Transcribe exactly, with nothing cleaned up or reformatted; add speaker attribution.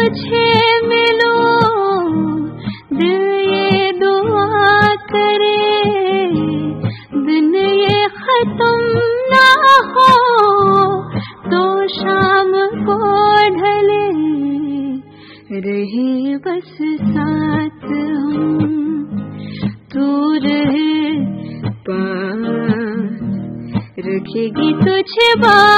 Speaker 1: तुझे मिलूं, दिल ये दुआ करे, दिन ये खत्म ना हो तो शाम को ढले, रहे बस साथ हम, तू रहे पास, रखेगी तुझे बात।